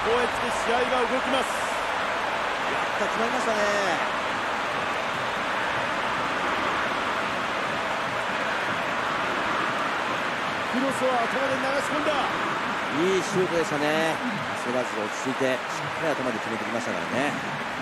越で試合が動きます。 決まりましたね。 クロスを頭で流し込んだ。 いいシュートでしたね。焦らず落ち着いてしっかり頭で決めてきましたからね。